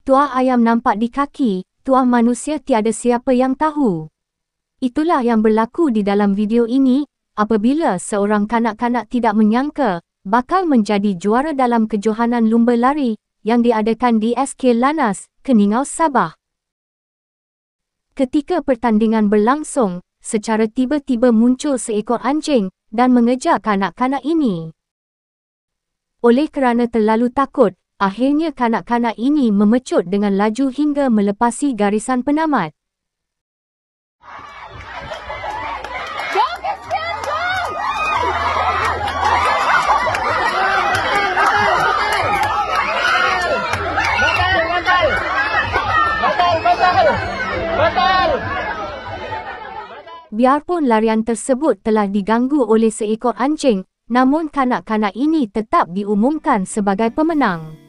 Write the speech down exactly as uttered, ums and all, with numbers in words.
tuah ayam nampak di kaki, tuah manusia tiada siapa yang tahu. Itulah yang berlaku di dalam video ini, apabila seorang kanak-kanak tidak menyangka bakal menjadi juara dalam kejohanan lumba lari yang diadakan di S K Lanas, Keningau, Sabah. Ketika pertandingan berlangsung, secara tiba-tiba muncul seekor anjing dan mengejar kanak-kanak ini. Oleh kerana terlalu takut, akhirnya kanak-kanak ini memecut dengan laju hingga melepasi garisan penamat. Biarpun larian tersebut telah diganggu oleh seekor anjing, namun kanak-kanak ini tetap diumumkan sebagai pemenang.